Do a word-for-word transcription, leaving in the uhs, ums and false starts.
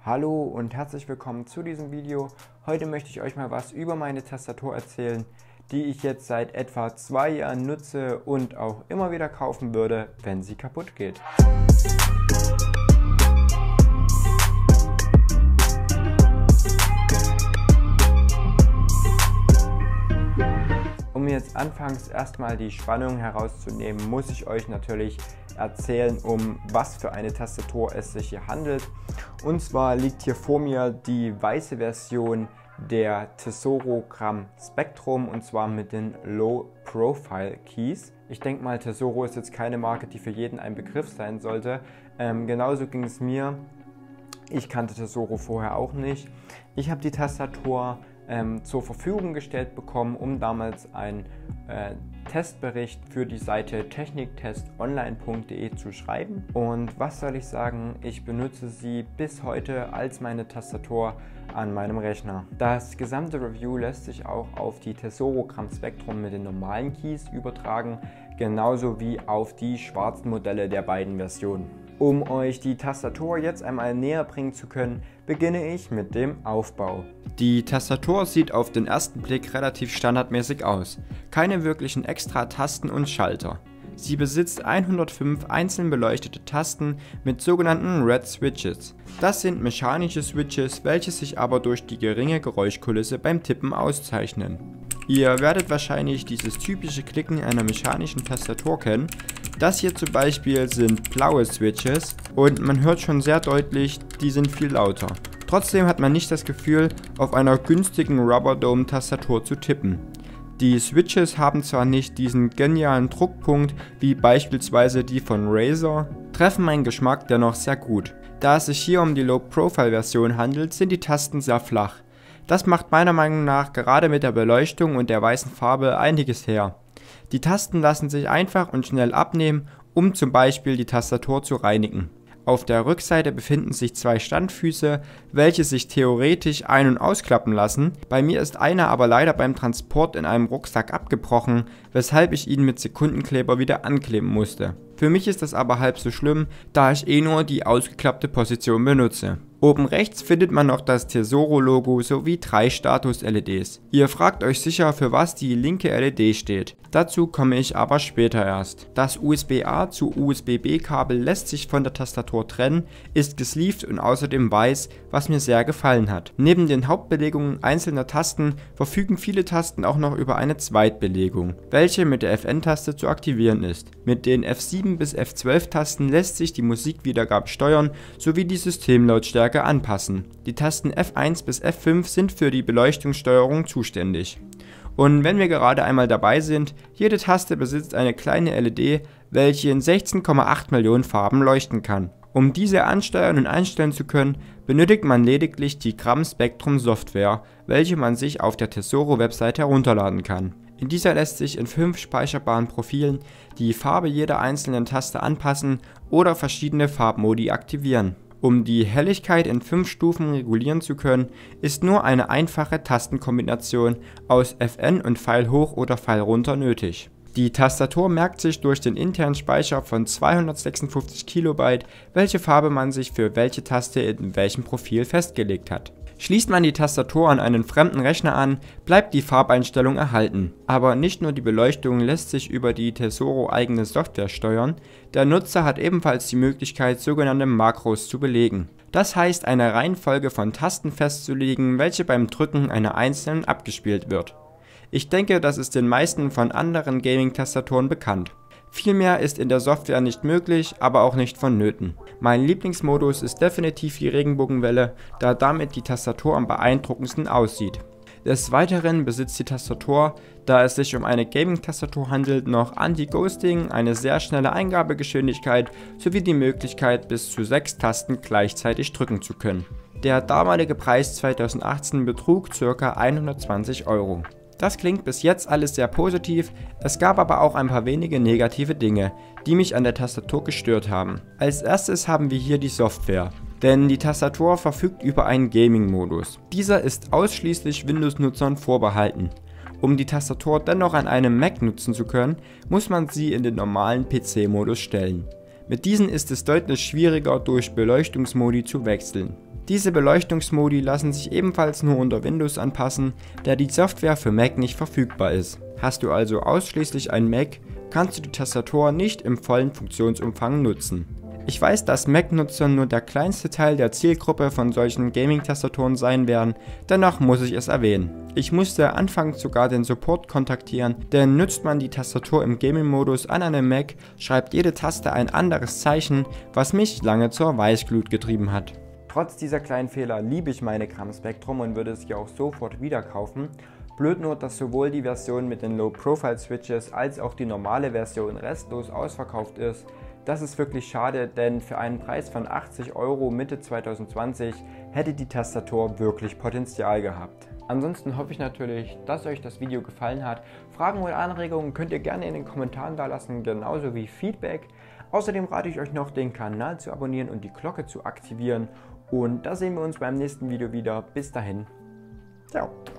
Hallo und herzlich willkommen zu diesem Video. Heute möchte ich euch mal was über meine Tastatur erzählen, die ich jetzt seit etwa zwei Jahren nutze und auch immer wieder kaufen würde, wenn sie kaputt geht. Um jetzt anfangs erstmal die Spannung herauszunehmen, muss ich euch natürlich erzählen, um was für eine Tastatur es sich hier handelt. Und zwar liegt hier vor mir die weiße Version der Tesoro Gram Spectrum, und zwar mit den Low Profile Keys. Ich denke mal, Tesoro ist jetzt keine Marke, die für jeden ein Begriff sein sollte. Ähm, genauso ging es mir. Ich kannte Tesoro vorher auch nicht. Ich habe die Tastatur ähm, zur Verfügung gestellt bekommen, um damals einen äh, Testbericht für die Seite techniktestonline punkt de zu schreiben. Und was soll ich sagen, ich benutze sie bis heute als meine Tastatur an meinem Rechner. Das gesamte Review lässt sich auch auf die Tesoro Gram Spectrum mit den normalen Keys übertragen, genauso wie auf die schwarzen Modelle der beiden Versionen. Um euch die Tastatur jetzt einmal näher bringen zu können, beginne ich mit dem Aufbau. Die Tastatur sieht auf den ersten Blick relativ standardmäßig aus. Keine wirklichen extra Tasten und Schalter. Sie besitzt hundertfünf einzeln beleuchtete Tasten mit sogenannten Red Switches. Das sind mechanische Switches, welche sich aber durch die geringe Geräuschkulisse beim Tippen auszeichnen. Ihr werdet wahrscheinlich dieses typische Klicken einer mechanischen Tastatur kennen. Das hier zum Beispiel sind blaue Switches und man hört schon sehr deutlich, die sind viel lauter. Trotzdem hat man nicht das Gefühl, auf einer günstigen Rubber Dome Tastatur zu tippen. Die Switches haben zwar nicht diesen genialen Druckpunkt wie beispielsweise die von Razer, treffen meinen Geschmack dennoch sehr gut. Da es sich hier um die Low-Profile-Version handelt, sind die Tasten sehr flach. Das macht meiner Meinung nach gerade mit der Beleuchtung und der weißen Farbe einiges her. Die Tasten lassen sich einfach und schnell abnehmen, um zum Beispiel die Tastatur zu reinigen. Auf der Rückseite befinden sich zwei Standfüße, welche sich theoretisch ein- und ausklappen lassen. Bei mir ist einer aber leider beim Transport in einem Rucksack abgebrochen, weshalb ich ihn mit Sekundenkleber wieder ankleben musste. Für mich ist das aber halb so schlimm, da ich eh nur die ausgeklappte Position benutze. Oben rechts findet man noch das Tesoro-Logo sowie drei Status-L E Ds. Ihr fragt euch sicher, für was die linke L E D steht. Dazu komme ich aber später erst. Das U S B A zu U S B B Kabel lässt sich von der Tastatur trennen, ist gesleeved und außerdem weiß, was mir sehr gefallen hat. Neben den Hauptbelegungen einzelner Tasten verfügen viele Tasten auch noch über eine Zweitbelegung, welche mit der F N-Taste zu aktivieren ist. Mit den F sieben bis F zwölf Tasten lässt sich die Musikwiedergabe steuern sowie die Systemlautstärke anpassen. Die Tasten F eins bis F fünf sind für die Beleuchtungssteuerung zuständig. Und wenn wir gerade einmal dabei sind, jede Taste besitzt eine kleine L E D, welche in sechzehn Komma acht Millionen Farben leuchten kann. Um diese ansteuern und einstellen zu können, benötigt man lediglich die Gram Spectrum Software, welche man sich auf der Tesoro Website herunterladen kann. In dieser lässt sich in fünf speicherbaren Profilen die Farbe jeder einzelnen Taste anpassen oder verschiedene Farbmodi aktivieren. Um die Helligkeit in fünf Stufen regulieren zu können, ist nur eine einfache Tastenkombination aus F N und Pfeil hoch oder Pfeil runter nötig. Die Tastatur merkt sich durch den internen Speicher von zweihundertsechsundfünfzig Kilobyte, welche Farbe man sich für welche Taste in welchem Profil festgelegt hat. Schließt man die Tastatur an einen fremden Rechner an, bleibt die Farbeinstellung erhalten. Aber nicht nur die Beleuchtung lässt sich über die Tesoro eigene Software steuern, der Nutzer hat ebenfalls die Möglichkeit, sogenannte Makros zu belegen. Das heißt, eine Reihenfolge von Tasten festzulegen, welche beim Drücken einer einzelnen abgespielt wird. Ich denke, das ist den meisten von anderen Gaming-Tastaturen bekannt. Viel mehr ist in der Software nicht möglich, aber auch nicht vonnöten. Mein Lieblingsmodus ist definitiv die Regenbogenwelle, da damit die Tastatur am beeindruckendsten aussieht. Des Weiteren besitzt die Tastatur, da es sich um eine Gaming-Tastatur handelt, noch Anti-Ghosting, eine sehr schnelle Eingabegeschwindigkeit sowie die Möglichkeit, bis zu sechs Tasten gleichzeitig drücken zu können. Der damalige Preis zweitausendachtzehn betrug ca. hundertzwanzig Euro. Das klingt bis jetzt alles sehr positiv, es gab aber auch ein paar wenige negative Dinge, die mich an der Tastatur gestört haben. Als erstes haben wir hier die Software, denn die Tastatur verfügt über einen Gaming-Modus. Dieser ist ausschließlich Windows-Nutzern vorbehalten. Um die Tastatur dennoch an einem Mac nutzen zu können, muss man sie in den normalen P C-Modus stellen. Mit diesen ist es deutlich schwieriger, durch Beleuchtungsmodi zu wechseln. Diese Beleuchtungsmodi lassen sich ebenfalls nur unter Windows anpassen, da die Software für Mac nicht verfügbar ist. Hast du also ausschließlich ein Mac, kannst du die Tastatur nicht im vollen Funktionsumfang nutzen. Ich weiß, dass Mac-Nutzer nur der kleinste Teil der Zielgruppe von solchen Gaming-Tastaturen sein werden, dennoch muss ich es erwähnen. Ich musste anfangs sogar den Support kontaktieren, denn nutzt man die Tastatur im Gaming-Modus an einem Mac, schreibt jede Taste ein anderes Zeichen, was mich lange zur Weißglut getrieben hat. Trotz dieser kleinen Fehler liebe ich meine Gram Spectrum und würde es hier auch sofort wieder kaufen. Blöd nur, dass sowohl die Version mit den Low-Profile-Switches als auch die normale Version restlos ausverkauft ist. Das ist wirklich schade, denn für einen Preis von achtzig Euro Mitte zwanzig zwanzig hätte die Tastatur wirklich Potenzial gehabt. Ansonsten hoffe ich natürlich, dass euch das Video gefallen hat. Fragen oder Anregungen könnt ihr gerne in den Kommentaren da lassen, genauso wie Feedback. Außerdem rate ich euch noch, den Kanal zu abonnieren und die Glocke zu aktivieren. Und da sehen wir uns beim nächsten Video wieder. Bis dahin. Ciao.